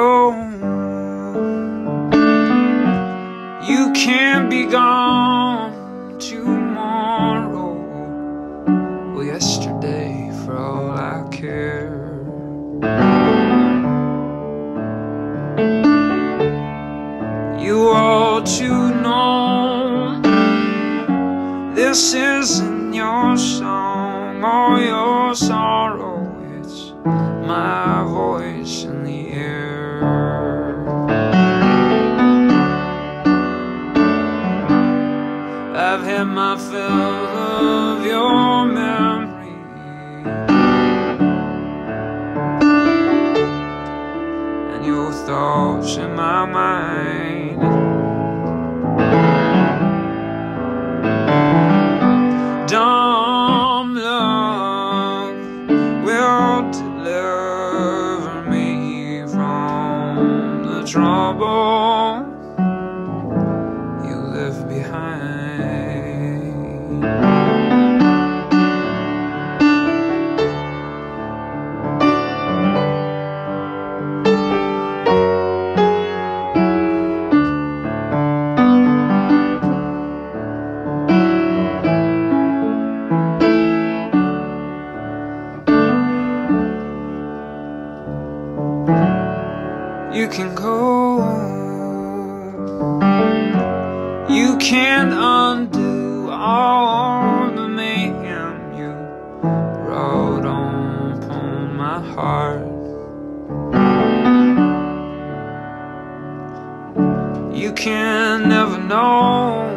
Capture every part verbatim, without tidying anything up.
go. You can't be gone tomorrow or yesterday, for all I care. You ought to know this isn't your song or your sorrow. It's my voice in the air. I've had my fill of your memory, and your thoughts in my mind. Dumb love will deliver me from the trouble you left behind. You can go, you can't undo all the mayhem you wrought on upon my heart. You can never know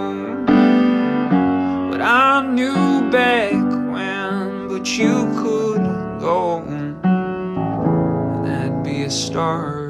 what I knew back when, but you could go, and that'd be a start.